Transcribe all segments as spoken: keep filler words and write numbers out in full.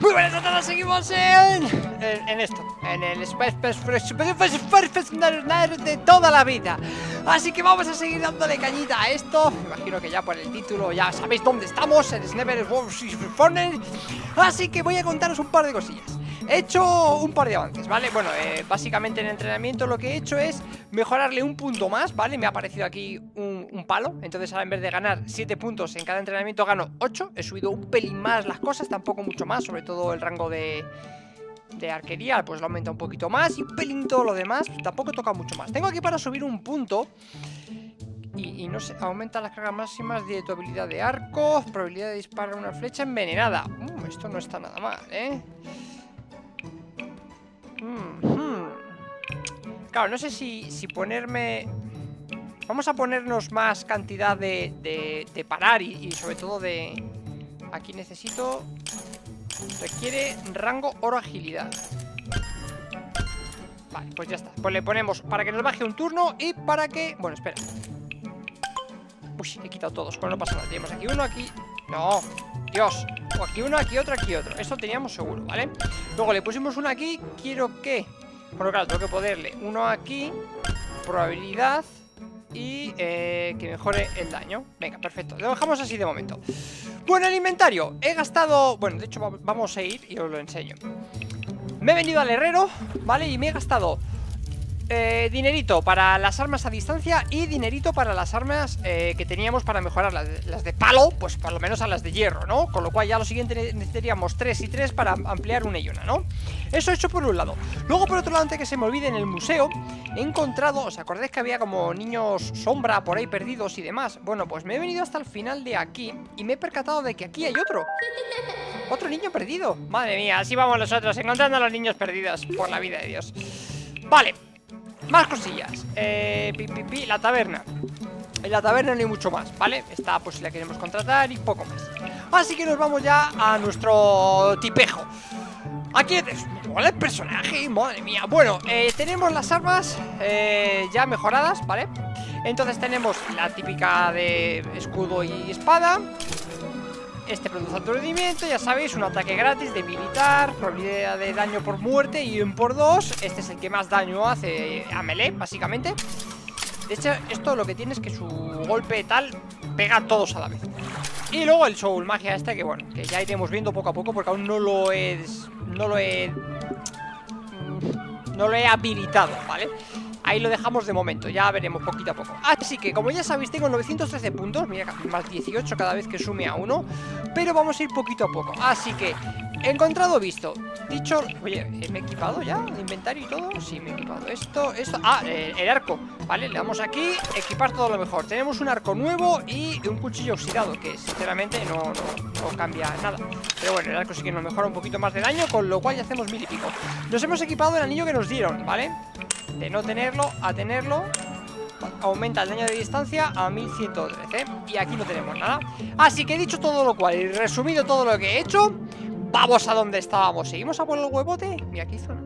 Muy buenas a todos, seguimos en, en, en esto, en el Space de toda la vida. Así que vamos a seguir dándole cañita a esto. Me imagino que ya por el título ya sabéis dónde estamos, en Snever Fortnite. Así que voy a contaros un par de cosillas. He hecho un par de avances, ¿vale? Bueno, eh, básicamente en el entrenamiento lo que he hecho es mejorarle un punto más, ¿vale? Me ha aparecido aquí un, un palo. Entonces ahora en vez de ganar siete puntos en cada entrenamiento gano ocho. He subido un pelín más las cosas, tampoco mucho más. Sobre todo el rango de, de arquería, pues lo aumenta un poquito más. Y un pelín todo lo demás, tampoco toca mucho más. Tengo aquí para subir un punto. Y, y no sé, aumenta las cargas máximas de tu habilidad de arco, probabilidad de disparar una flecha envenenada. uh, Esto no está nada mal, ¿eh? Hmm. Claro, no sé si, si ponerme... Vamos a ponernos más cantidad de, de, de parar y, y sobre todo de... Aquí necesito... Requiere rango oro agilidad. Vale, pues ya está. Pues le ponemos para que nos baje un turno y para que... Bueno, espera. Uy, he quitado todos, pues no pasa nada. Tenemos aquí uno, aquí... No, Dios. O aquí uno, aquí otro, aquí otro. Esto teníamos seguro, ¿vale? Luego le pusimos uno aquí. Quiero que... Bueno, claro, tengo que ponerle uno aquí. Probabilidad. Y eh, que mejore el daño. Venga, perfecto, lo dejamos así de momento. Bueno, el inventario. He gastado... Bueno, de hecho vamos a ir y os lo enseño. Me he venido al herrero, ¿vale? Y me he gastado... Eh, dinerito para las armas a distancia y dinerito para las armas eh, que teníamos para mejorar las de, las de palo, pues por lo menos a las de hierro, ¿no? Con lo cual ya lo siguiente necesitaríamos tres y tres para ampliar una y una, ¿no? Eso he hecho por un lado. Luego por otro lado, antes que se me olvide, en el museo he encontrado, ¿os acordáis que había como niños sombra por ahí perdidos y demás? Bueno, pues me he venido hasta el final de aquí y me he percatado de que aquí hay otro Otro niño perdido. Madre mía, así vamos nosotros, encontrando a los niños perdidos, por la vida de Dios. Vale. Más cosillas, eh, pi, pi, pi, la taberna. En la taberna no hay mucho más, ¿vale? Esta pues si la queremos contratar y poco más. Así que nos vamos ya a nuestro tipejo. Aquí es igual el personaje, madre mía. Bueno, eh, tenemos las armas eh, ya mejoradas, ¿vale? Entonces tenemos la típica de escudo y espada. Este produce alto rendimiento, ya sabéis, un ataque gratis, debilitar, probabilidad de daño por muerte y un por dos. Este es el que más daño hace a melee, básicamente. De hecho, esto lo que tiene es que su golpe tal pega a todos a la vez. Y luego el soul magia este, que bueno, que ya iremos viendo poco a poco, porque aún no lo he... No lo he... No lo he habilitado, ¿vale? Ahí lo dejamos de momento, ya veremos poquito a poco. Así que, como ya sabéis, tengo novecientos trece puntos. Mira, más dieciocho cada vez que sume a uno. Pero vamos a ir poquito a poco. Así que, encontrado, visto. Dicho, oye, ¿me he equipado ya? ¿El inventario y todo? Sí, me he equipado esto, esto. Ah, eh, el arco, vale, le damos aquí, equipar todo lo mejor. Tenemos un arco nuevo y un cuchillo oxidado, que sinceramente no, no, no cambia nada. Pero bueno, el arco sí que nos mejora un poquito más de daño, con lo cual ya hacemos mil y pico. Nos hemos equipado el anillo que nos dieron, ¿vale? De no tenerlo a tenerlo. Aumenta el daño de distancia a mil ciento trece. Y aquí no tenemos nada. Así que he dicho todo lo cual y resumido todo lo que he hecho, vamos a donde estábamos. ¿Seguimos a por el huevote? Mira, aquí zona.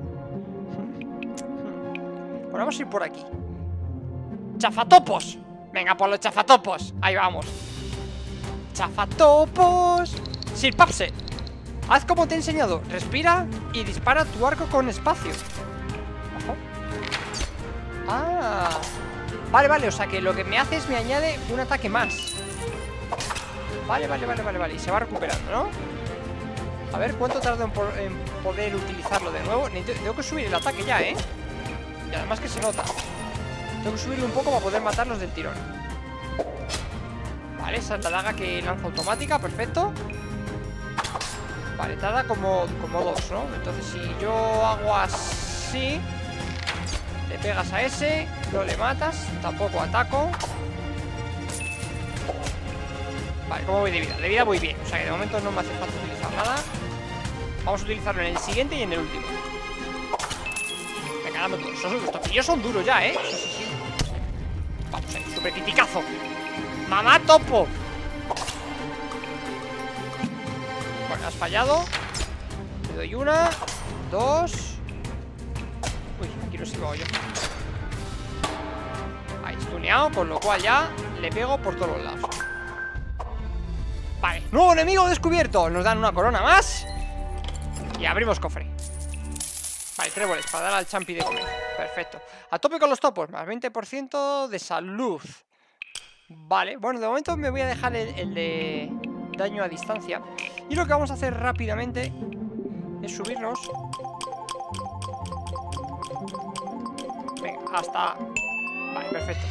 Bueno, vamos a ir por aquí. ¡Chafatopos! Venga, por los chafatopos. Ahí vamos. ¡Chafatopos! Sirpapse, haz como te he enseñado. Respira y dispara tu arco con espacio. Ojo. Ah, vale, vale, o sea que lo que me hace es me añade un ataque más. Vale, vale, vale, vale, vale. Y se va recuperando, ¿no? A ver, ¿cuánto tardo en, por, en poder utilizarlo de nuevo? Tengo que subir el ataque ya, ¿eh? Y además que se nota. Tengo que subirlo un poco para poder matarlos del tirón. Vale, esa es la daga que lanza automática, perfecto. Vale, tarda como, como dos, ¿no? Entonces si yo hago así, le pegas a ese, no le matas, tampoco ataco. Vale, ¿cómo voy de vida? De vida voy bien, o sea que de momento no me hace falta utilizar nada. Vamos a utilizarlo en el siguiente y en el último. Venga, dame todos. Estos toquillos son duros ya, ¿eh? Sí, sí, sí. Vamos ahí, super criticazo. ¡Mamá topo! Bueno, has fallado. Te doy una, dos. Uy, aquí no sé cómo yo. Ahí, stuneado, con lo cual ya le pego por todos los lados. Vale, nuevo enemigo descubierto. Nos dan una corona más. Y abrimos cofre. Vale, tréboles para dar al champi de comer. Perfecto. A tope con los topos. Más veinte por ciento de salud. Vale, bueno, de momento me voy a dejar el, el de daño a distancia. Y lo que vamos a hacer rápidamente es subirnos. Venga, hasta... Vale, perfecto.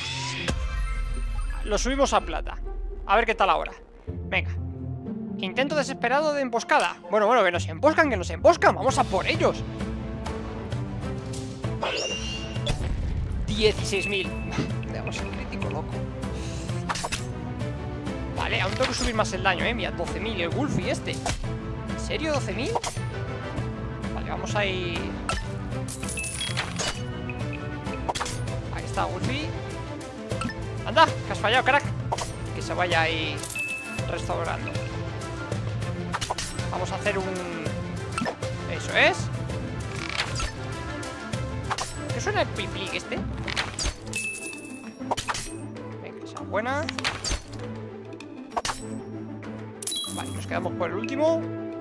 Lo subimos a plata. A ver qué tal ahora. Venga. Intento desesperado de emboscada. Bueno, bueno, que nos emboscan, que nos emboscan. Vamos a por ellos. dieciséis mil. Le damos el crítico, loco. Vale, aún tengo que subir más el daño, eh. Mira, doce mil. El Wolfie este. ¿En serio, doce mil? Vale, vamos a ir... Ahí está, Wolfie. Anda, que has fallado, crack. Que se vaya ahí restaurando. Vamos a hacer un... Eso es. ¿Qué suena el plic este? Venga, esa buena. Vale, nos quedamos por el último.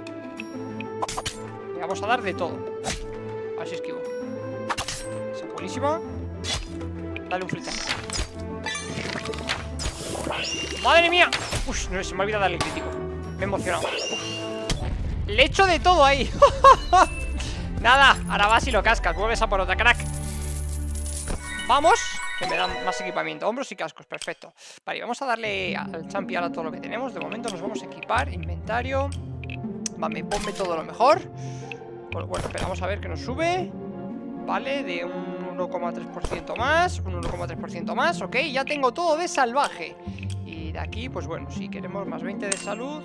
Le vamos a dar de todo. A ver si esquivo. Esa buenísima. Dale un flechazo. ¡Madre mía! Uy, no, se me ha olvidado darle el crítico. Me he emocionado. Le echo de todo ahí. Nada, ahora vas y lo cascas. Vuelves a por otra, crack. Vamos, que me dan más equipamiento. Hombros y cascos, perfecto. Vale, vamos a darle al champi ahora todo lo que tenemos. De momento nos vamos a equipar. Inventario. Vale, ponme todo lo mejor. Bueno, bueno, esperamos a ver que nos sube. Vale, de un uno coma tres por ciento más. Un uno coma tres por ciento más, ok. Ya tengo todo de salvaje. Y de aquí, pues bueno, si queremos más veinte de salud.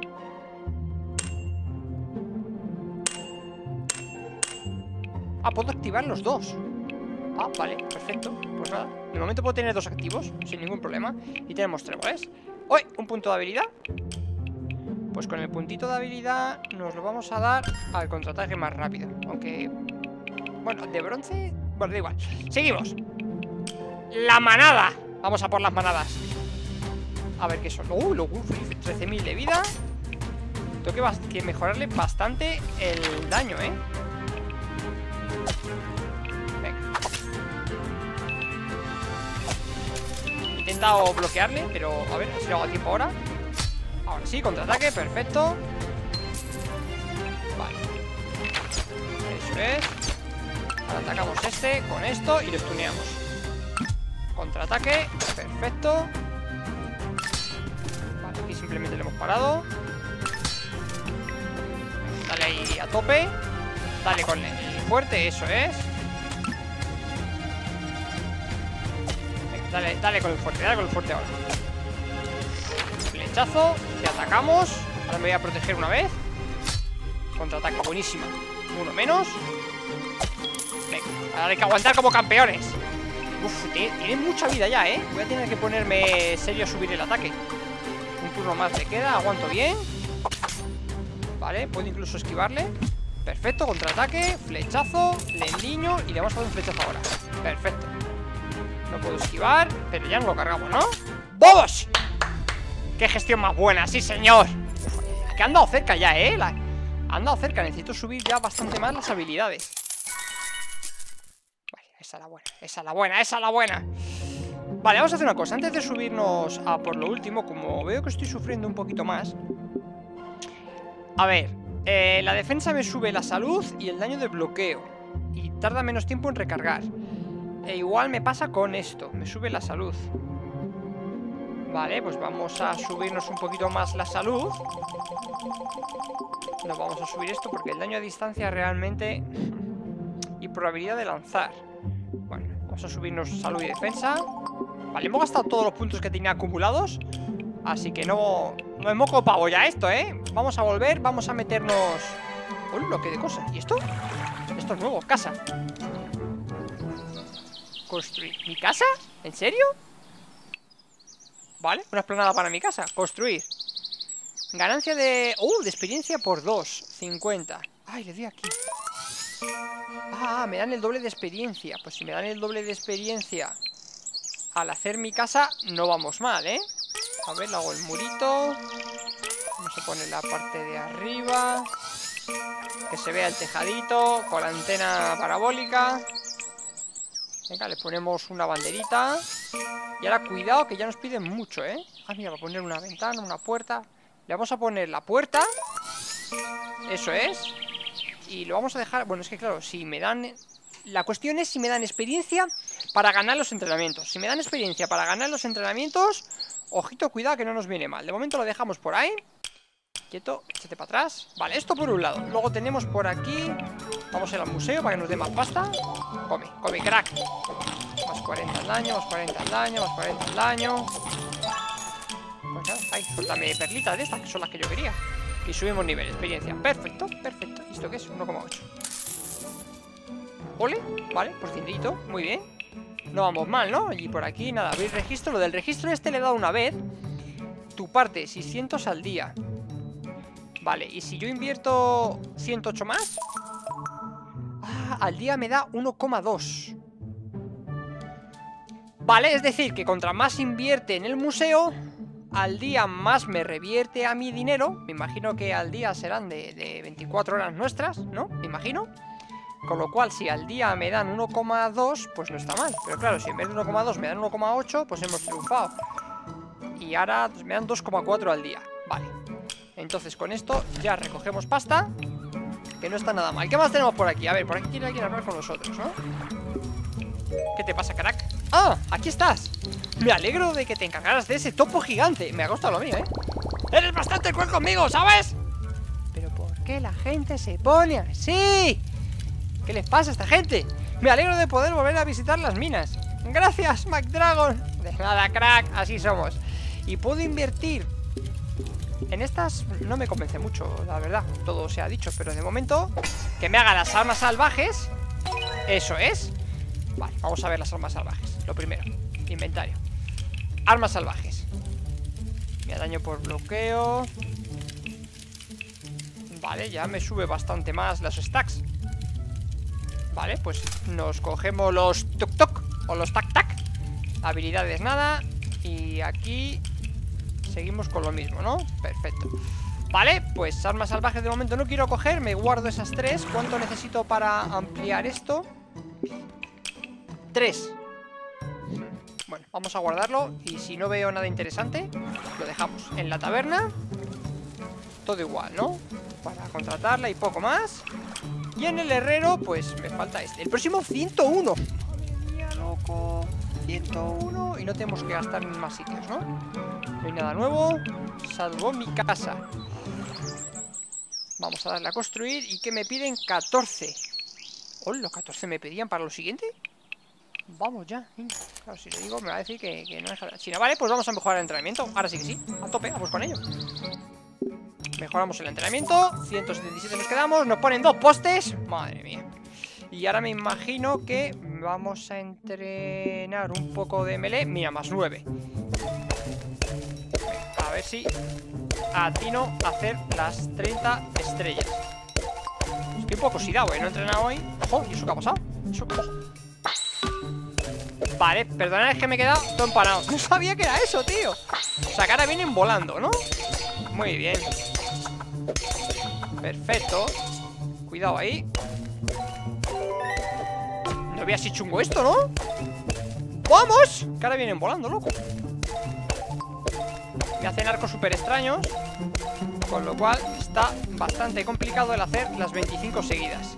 Ah, puedo activar los dos. Ah, vale, perfecto. Pues nada, de momento puedo tener dos activos sin ningún problema. Y tenemos tréboles. ¡Uy! Un punto de habilidad. Pues con el puntito de habilidad nos lo vamos a dar al contraataque más rápido. Aunque... Bueno, de bronce... Bueno, da igual. Seguimos. La manada. Vamos a por las manadas. A ver qué son. ¡Uh! Lo trece mil de vida. Tengo que, que mejorarle bastante el daño, ¿eh? He intentado bloquearle, pero a ver si lo hago a tiempo ahora. Ahora sí, contraataque, perfecto. Vale. Eso es. Ahora atacamos este con esto y lo stuneamos. Contraataque, perfecto. Vale, aquí simplemente le hemos parado. Dale ahí a tope. Dale con el fuerte, eso es. Dale, dale con el fuerte, dale con el fuerte ahora. Flechazo, te atacamos. Ahora me voy a proteger una vez. Contraataque, buenísima. Uno menos. Venga, ahora hay que aguantar como campeones. Uf, tiene mucha vida ya, ¿eh? Voy a tener que ponerme serio a subir el ataque. Un turno más me queda, aguanto bien. Vale, puedo incluso esquivarle. Perfecto, contraataque, flechazo, lendiño. Y le vamos a dar un flechazo ahora. Perfecto. No puedo esquivar, pero ya no lo cargamos, ¿no? ¡Vamos! ¡Qué gestión más buena! ¡Sí, señor! Que ha andado cerca ya, ¿eh? La... Ha andado cerca, necesito subir ya bastante más las habilidades. Vale, esa es la buena, esa es la buena, esa es la buena. Vale, vamos a hacer una cosa. Antes de subirnos a por lo último, como veo que estoy sufriendo un poquito más. A ver, eh, la defensa me sube la salud y el daño de bloqueo. Y tarda menos tiempo en recargar. E igual me pasa con esto, me sube la salud. Vale, pues vamos a subirnos un poquito más la salud. Nos vamos a subir esto porque el daño a distancia realmente... Y probabilidad de lanzar. Bueno, vamos a subirnos salud y defensa. Vale, hemos gastado todos los puntos que tenía acumulados. Así que no... No es moco pavo ya esto, ¿eh? Vamos a volver, vamos a meternos... ¡Oh, lo que de cosas! ¿Y esto? Esto es nuevo, casa. Construir. ¿Mi casa? ¿En serio? Vale, una explanada para mi casa. Construir. Ganancia de... ¡Uh! De experiencia por dos. cincuenta. Ay, le doy aquí. Ah, me dan el doble de experiencia. Pues si me dan el doble de experiencia al hacer mi casa, no vamos mal, ¿eh? A ver, le hago el murito. Vamos a poner la parte de arriba. que se vea el tejadito con la antena parabólica. Venga, le ponemos una banderita. Y ahora cuidado que ya nos piden mucho, ¿eh? Ah, mira, va a poner una ventana, una puerta. Le vamos a poner la puerta. Eso es. Y lo vamos a dejar... Bueno, es que claro, si me dan... La cuestión es si me dan experiencia para ganar los entrenamientos. Si me dan experiencia para ganar los entrenamientos, ojito, cuidado que no nos viene mal. De momento lo dejamos por ahí. Quieto, échate para atrás. Vale, esto por un lado. Luego tenemos por aquí... Vamos a ir al museo para que nos dé más pasta. Come, come, crack. Más cuarenta al daño, más cuarenta al daño, más cuarenta al daño. Pues nada, ahí, suéltame perlitas de estas, que son las que yo quería. Y subimos nivel, experiencia. Perfecto, perfecto. ¿Y esto qué es? uno coma ocho. Ole, vale, por cientito, muy bien. No vamos mal, ¿no? Y por aquí, nada, abrir registro. Lo del registro este le he dado una vez. Tu parte, seiscientos al día. Vale, y si yo invierto ciento ocho más, ah, al día me da uno coma dos. Vale, es decir, que contra más invierte en el museo, al día más me revierte a mi dinero. Me imagino que al día serán de, de veinticuatro horas nuestras, ¿no? Me imagino. Con lo cual, si al día me dan uno coma dos, pues no está mal. Pero claro, si en vez de uno coma dos me dan uno coma ocho, pues hemos triunfado. Y ahora pues, me dan dos coma cuatro al día. Vale. Entonces con esto ya recogemos pasta, que no está nada mal. ¿Qué más tenemos por aquí? A ver, por aquí quiere alguien hablar con nosotros, ¿no? ¿Qué te pasa, crack? ¡Ah! ¡Aquí estás! Me alegro de que te encargaras de ese topo gigante. Me ha costado lo mío, ¿eh? ¡Eres bastante cruel conmigo!, ¿sabes? ¿Pero por qué la gente se pone así? ¿Qué les pasa a esta gente? Me alegro de poder volver a visitar las minas. Gracias, McDragon. De nada, crack, así somos. Y puedo invertir. En estas no me convence mucho, la verdad. Todo se ha dicho, pero de momento que me haga las armas salvajes. Eso es. Vale, vamos a ver las armas salvajes. Lo primero, inventario. Armas salvajes. Me da daño por bloqueo. Vale, ya me sube bastante más los stacks. Vale, pues nos cogemos los tuk tuk o los tac tac. Habilidades nada. Y aquí seguimos con lo mismo, ¿no? Perfecto. Vale, pues armas salvajes de momento no quiero coger. Me guardo esas tres. ¿Cuánto necesito para ampliar esto? Tres. Bueno, vamos a guardarlo. Y si no veo nada interesante, lo dejamos en la taberna. Todo igual, ¿no? Para contratarla y poco más. Y en el herrero, pues me falta este. El próximo, ciento uno. Madre mía, loco. ciento uno. Y no tenemos que gastar en más sitios, ¿no? No hay nada nuevo, salvo mi casa. Vamos a darle a construir. ¿Y qué me piden? catorce. ¿Hola, catorce me pedían para lo siguiente? Vamos ya. Claro, si le digo me va a decir que, que no deja... Si no vale, pues vamos a mejorar el entrenamiento. Ahora sí que sí, a tope, vamos con ello. Mejoramos el entrenamiento. ciento setenta y siete nos quedamos. Nos ponen dos postes. Madre mía. Y ahora me imagino que vamos a entrenar un poco de melee. Mira, más nueve. A ver si atino a hacer las treinta estrellas. Estoy un poco oxidado, ¿eh? No he entrenado hoy. Ojo, ¿y eso qué ha pasado? Eso, ojo. Vale, perdonad, es que me he quedado todo empanado. No sabía que era eso, tío. O sea, que ahora vienen volando, ¿no? Muy bien. Perfecto. Cuidado ahí. No había así chungo esto, ¿no? ¡Vamos! Que ahora vienen volando, loco. Me hacen arcos súper extraños. Con lo cual está bastante complicado el hacer las veinticinco seguidas.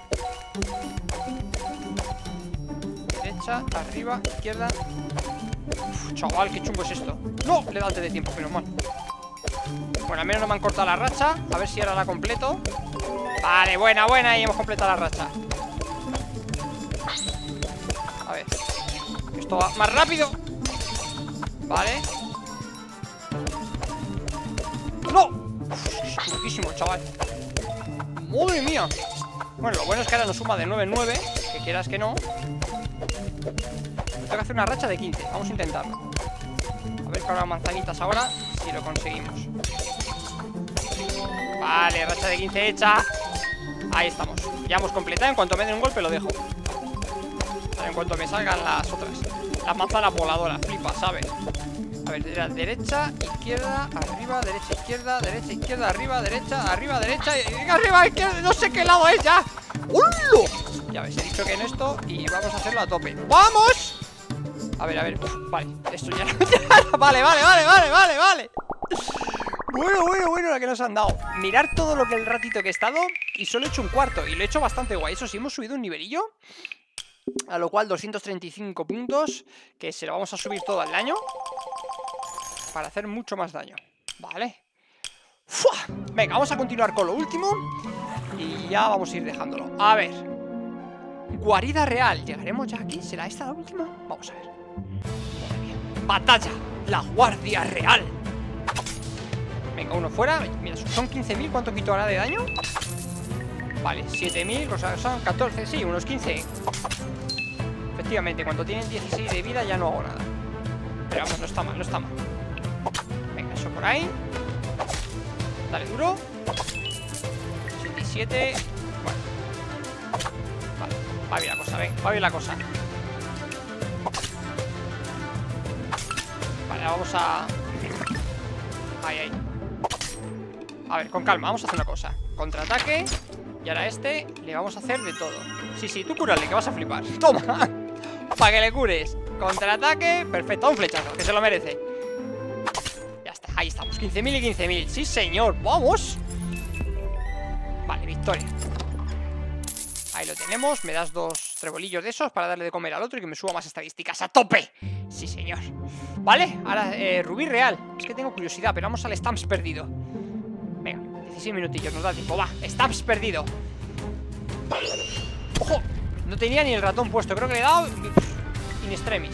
Derecha, arriba, izquierda. Uf, chaval, qué chungo es esto. ¡No! Le he dado antes de tiempo, menos mal. Bueno, al menos no me han cortado la racha. A ver si ahora la completo. Vale, buena, buena. Y hemos completado la racha. A ver. Esto va más rápido. Vale. ¡No! Uf, es chunguísimo, chaval. ¡Madre mía! Bueno, lo bueno es que ahora nos suma de nueve en nueve. Que quieras que no. Tengo que hacer una racha de quince. Vamos a intentarlo. A ver que ahora manzanitas ahora. Si lo conseguimos. Vale, racha de quince hecha. Ahí estamos. Ya hemos completado. En cuanto me den un golpe lo dejo. Vale, en cuanto me salgan las otras. Las manzanas voladoras. Flipa, ¿sabes? A ver, era derecha, izquierda, arriba, derecha, izquierda, derecha, izquierda, arriba, derecha, arriba, derecha, y arriba, izquierda, no sé qué lado es ya. ¡Hola! Ya ves, he dicho que en esto y vamos a hacerlo a tope. ¡Vamos! A ver, a ver, uf, vale, esto ya, ya vale, vale, vale, vale, vale, vale. Bueno, bueno, bueno, la que nos han dado. Mirar todo lo que el ratito que he estado y solo he hecho un cuarto y lo he hecho bastante guay. Eso sí, hemos subido un nivelillo, a lo cual doscientos treinta y cinco puntos, que se lo vamos a subir todo al daño para hacer mucho más daño. Vale. ¡Fua! Venga, vamos a continuar con lo último y ya vamos a ir dejándolo. A ver, guarida real. ¿Llegaremos ya aquí? ¿Será esta la última? Vamos a ver. Batalla, la guardia real. Venga, uno fuera. Mira, son quince mil. ¿Cuánto quito ahora de daño? Vale, siete mil, o sea, son catorce, sí, unos quince. Efectivamente, cuando tienen dieciséis de vida ya no hago nada. Pero vamos, no está mal, no está mal. Venga, eso por ahí. Dale duro. ochenta y siete. Bueno. Vale, va bien la cosa, ven, va bien la cosa. Vale, vamos a... Ahí, ahí. A ver, con calma, vamos a hacer una cosa. Contraataque. Y ahora a este le vamos a hacer de todo. Sí, sí, tú cúrale, que vas a flipar. Toma, para que le cures. Contraataque, perfecto, un flechazo, que se lo merece. Ya está, ahí estamos, quince mil y quince mil. Sí, señor, vamos. Vale, victoria. Ahí lo tenemos, me das dos trebolillos de esos para darle de comer al otro y que me suba más estadísticas. ¡A tope! Sí, señor. Vale, ahora, eh, rubí real. Es que tengo curiosidad, pero vamos al stamps perdido. Venga, dieciséis minutillos, nos da tiempo, va, stamps perdido. ¡Ojo! No tenía ni el ratón puesto, creo que le he dado in extremis.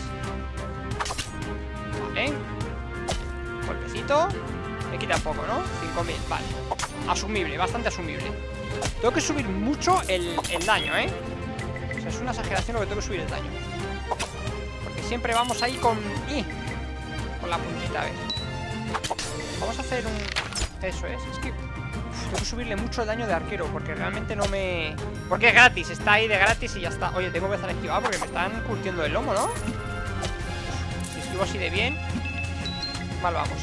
Vale. Golpecito. Me quita un poco, ¿no? cinco mil, vale. Asumible, bastante asumible. Tengo que subir mucho el, el daño, ¿eh? O sea, es una exageración lo que tengo que subir el daño. Porque siempre vamos ahí con... ¡Y! Con la puntita, a ver. Vamos a hacer un... Eso es, es que uf, tengo que subirle mucho el daño de arquero, porque realmente no me... Porque es gratis, está ahí de gratis y ya está. Oye, tengo que empezar a esquivar porque me están curtiendo el lomo, ¿no? Si esquivo así de bien, mal vamos.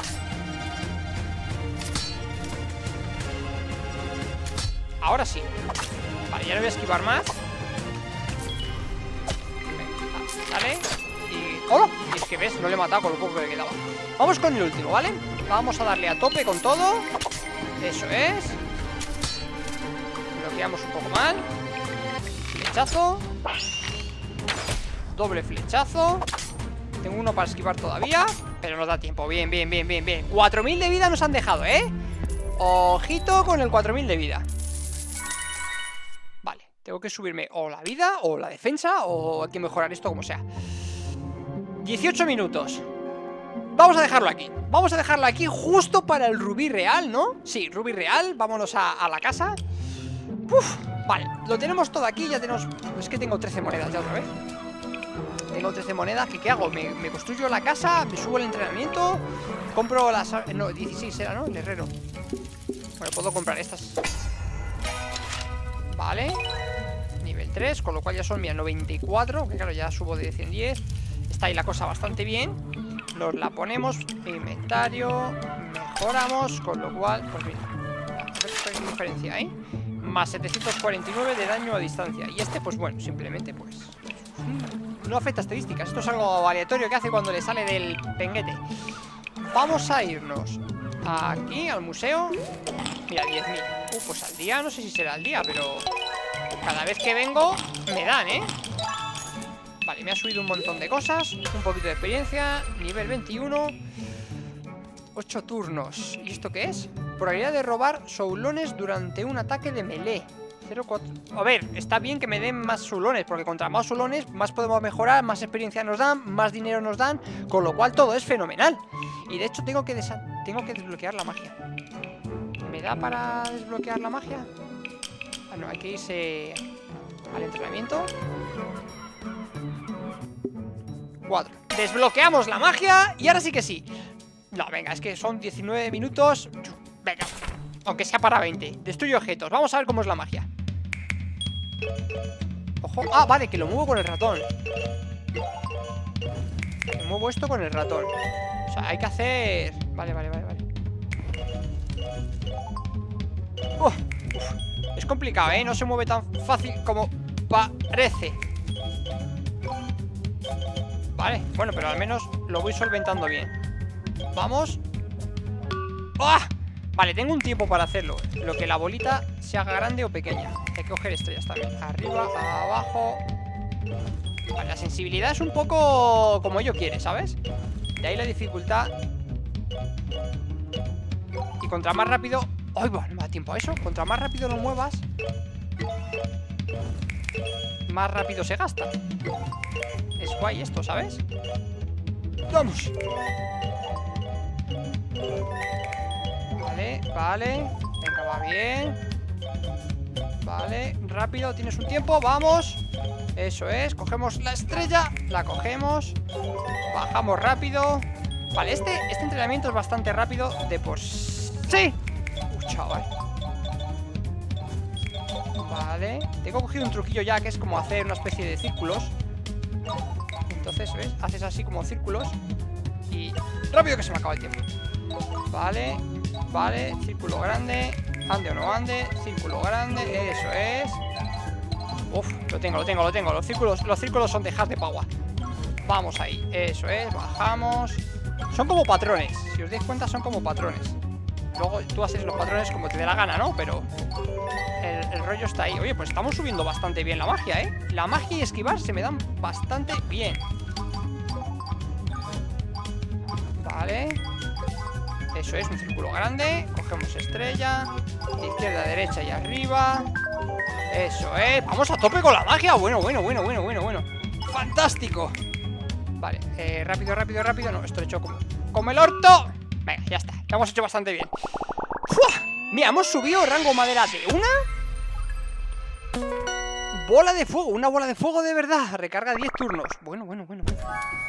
Ahora sí. Vale, ya no voy a esquivar más. Venga, dale. Y... ¡hola! Y es que ves, no le he matado con lo poco que le quedaba. Vamos con el último, ¿vale? Vamos a darle a tope con todo. Eso es. Bloqueamos un poco mal. Flechazo. Doble flechazo. Tengo uno para esquivar todavía, pero nos da tiempo. Bien, bien, bien, bien, bien. cuatro mil de vida nos han dejado, ¿eh? Ojito con el cuatro mil de vida. Vale, tengo que subirme o la vida o la defensa, o hay que mejorar esto como sea. dieciocho minutos. Vamos a dejarlo aquí. Vamos a dejarlo aquí justo para el rubí real, ¿no? Sí, rubí real. Vámonos a, a la casa. Uf, vale, lo tenemos todo aquí. Ya tenemos... Es que tengo trece monedas ya otra vez. Tengo trece monedas. ¿Qué, qué hago? ¿Me, me construyo la casa? ¿Me subo el entrenamiento? Compro las... No, dieciséis era, ¿no? El herrero. Bueno, puedo comprar estas. Vale. Nivel tres, con lo cual ya son, mira, noventa y cuatro. Que claro, ya subo de cien diez. Está ahí la cosa bastante bien. Nos la ponemos, inventario, mejoramos, con lo cual, pues mira, a ver qué diferencia hay. Más setecientos cuarenta y nueve de daño a distancia. Y este, pues bueno, simplemente pues no afecta a estadísticas. Esto es algo aleatorio que hace cuando le sale del penguete. Vamos a irnos aquí al museo. Mira, diez mil. Uh, pues al día, no sé si será al día, pero cada vez que vengo me dan, ¿eh? Vale, me ha subido un montón de cosas. Un poquito de experiencia. Nivel veintiuno. ocho turnos. ¿Y esto qué es? Probabilidad de robar soulones durante un ataque de melee. cero cuatro. A ver, está bien que me den más soulones, porque contra más soulones, más podemos mejorar, más experiencia nos dan, más dinero nos dan. Con lo cual todo es fenomenal. Y de hecho tengo que, tengo que desbloquear la magia. ¿Me da para desbloquear la magia? Ah, no, hay que irse al entrenamiento. cuatro. Desbloqueamos la magia y ahora sí que sí. No, venga, es que son diecinueve minutos. Venga, aunque sea para veinte. Destruye objetos, vamos a ver cómo es la magia. Ojo, ah, vale, que lo muevo con el ratón. Vale, muevo esto con el ratón. O sea, hay que hacer... Vale, vale, vale, vale. Uf, uf. Es complicado, ¿eh? No se mueve tan fácil como parece. Vale, bueno, pero al menos lo voy solventando bien. Vamos. ¡Ah! Vale, tengo un tiempo para hacerlo. Lo que la bolita se haga grande o pequeña. Hay que coger estrellas también. Arriba, abajo. Vale, la sensibilidad es un poco como ello quiere, ¿sabes? De ahí la dificultad. Y contra más rápido... ¡Ay, va! No me da tiempo a eso. Contra más rápido lo muevas, más rápido se gasta. Es guay esto, ¿sabes? ¡Vamos! Vale, vale. Venga, va bien. Vale, rápido, tienes un tiempo, vamos. Eso es, cogemos la estrella. La cogemos. Bajamos rápido. Vale, este, este entrenamiento es bastante rápido de por sí. Uy, chaval. Vale, tengo cogido un truquillo ya, que es como hacer una especie de círculos. Entonces, ¿ves? Haces así como círculos. Y rápido que se me acaba el tiempo. Vale, vale, círculo grande. Ande o no ande, círculo grande. Eso es. Uf, lo tengo, lo tengo, lo tengo. Los círculos, los círculos son de hard de power. Vamos ahí, eso es, bajamos. Son como patrones, si os dais cuenta son como patrones. Luego tú haces los patrones como te dé la gana, ¿no? Pero el, el rollo está ahí. Oye, pues estamos subiendo bastante bien la magia, ¿eh? La magia y esquivar se me dan bastante bien. Vale. Eso es, un círculo grande. Cogemos estrella. De izquierda a derecha y arriba. Eso es. Vamos a tope con la magia. Bueno, bueno, bueno, bueno, bueno, bueno. Fantástico. Vale, eh, rápido, rápido, rápido. No, esto lo he hecho como, como el orto. Venga, ya está, lo hemos hecho bastante bien. ¡Fua! Mira, hemos subido rango madera de una bola de fuego. Una bola de fuego de verdad. Recarga diez turnos. Bueno, bueno, bueno, bueno.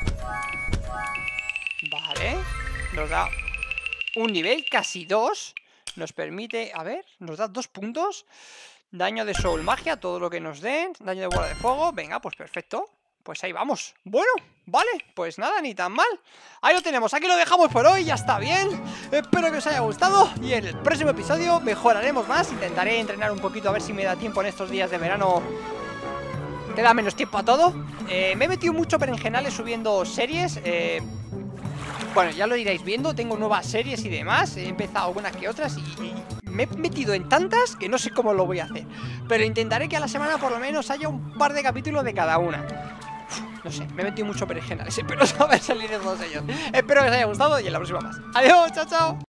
Vale. Nos da un nivel, casi dos. Nos permite, a ver, nos da dos puntos. Daño de soul magia, todo lo que nos den. Daño de bola de fuego, venga, pues perfecto. Pues ahí vamos. Bueno, vale, pues nada, ni tan mal. Ahí lo tenemos, aquí lo dejamos por hoy, ya está bien. Espero que os haya gustado. Y en el próximo episodio mejoraremos más. Intentaré entrenar un poquito a ver si me da tiempo en estos días de verano. Te da menos tiempo a todo. eh, Me he metido mucho berenjenales subiendo series. eh, Bueno, ya lo iréis viendo, tengo nuevas series y demás. He empezado algunas que otras y, y me he metido en tantas que no sé cómo lo voy a hacer. Pero intentaré que a la semana por lo menos haya un par de capítulos de cada una. Uf, no sé, me he metido mucho berenjenales. Espero saber salir de todos ellos. Espero que os haya gustado y en la próxima más. Adiós, chao, chao.